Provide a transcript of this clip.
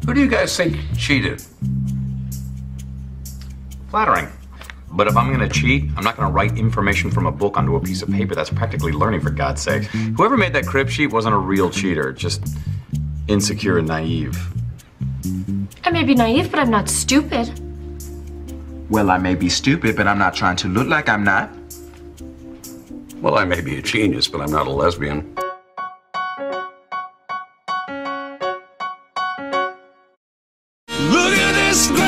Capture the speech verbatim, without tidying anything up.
Who do you guys think cheated? Flattering. But if I'm gonna cheat, I'm not gonna write information from a book onto a piece of paper. That's practically learning, for God's sake. Whoever made that crib sheet wasn't a real cheater, just insecure and naive. I may be naive, but I'm not stupid. Well, I may be stupid, but I'm not trying to look like I'm not. Well, I may be a genius, but I'm not a lesbian. Look at this.